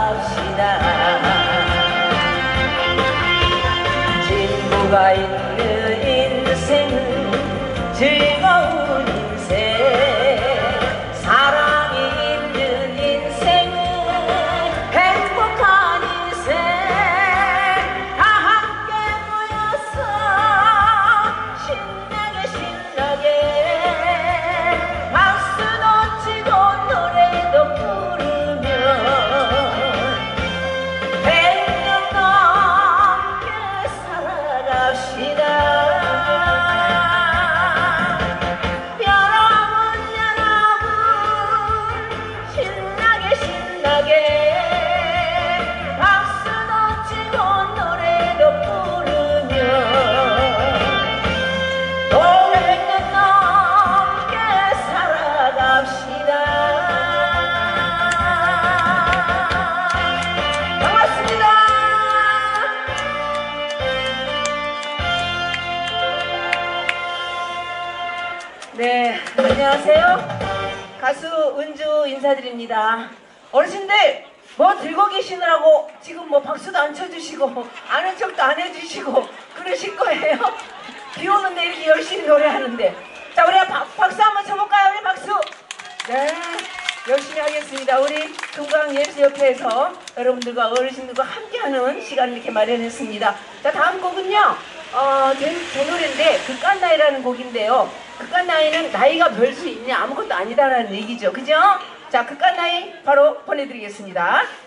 살아갑시다. 진부가 있는 인생은 즐거운 인생, 사랑이 있는 인생은 행복한 인생. 다 함께 모여서 신나게 신나게 박수도 치고 노래도 부르며 100년 넘게 살아갑시다. 네, 안녕하세요. 가수 은주 인사드립니다. 어르신들 뭐 들고 계시느라고 지금 뭐 박수도 안 쳐주시고 아는 척도 안 해주시고 그러실 거예요. 비 오는데 이렇게 열심히 노래하는데. 자, 우리 박수 한번 쳐볼까요? 우리 박수. 네, 열심히 하겠습니다. 우리 금강예술협회에서 여러분들과 어르신들과 함께하는 시간을 이렇게 마련했습니다. 자, 다음 곡은요, 제 노래인데 그깟나이라는 곡인데요. 그깟나이는 나이가 별 수 있냐 아무것도 아니다라는 얘기죠. 그죠? 자, 그깟나이 바로 보내드리겠습니다.